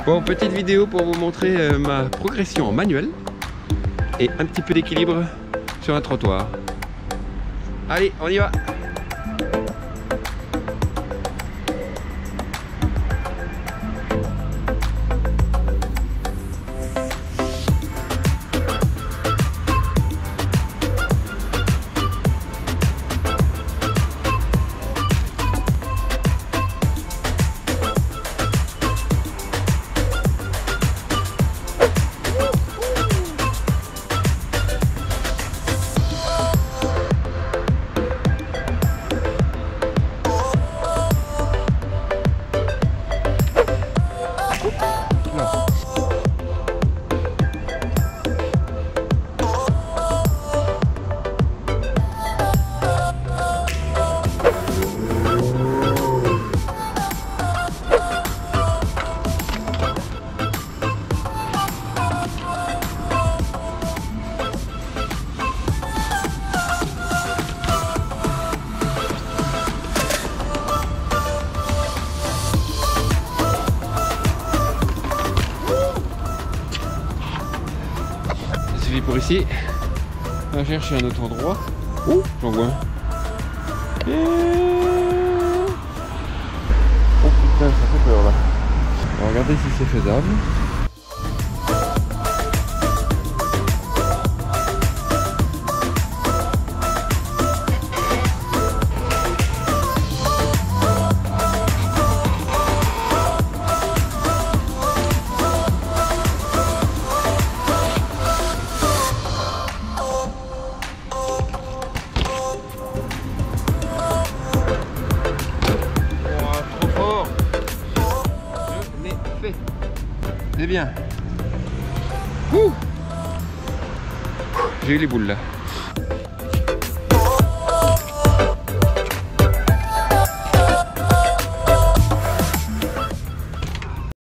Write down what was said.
Bon, petite vidéo pour vous montrer ma progression en manuel et un petit peu d'équilibre sur un trottoir. Allez, on y va! Pour ici, on va chercher un autre endroit. Ouh, j'en vois un. Oh putain, ça fait peur là. On va regarder si c'est faisable. C'est bien. J'ai eu les boules là.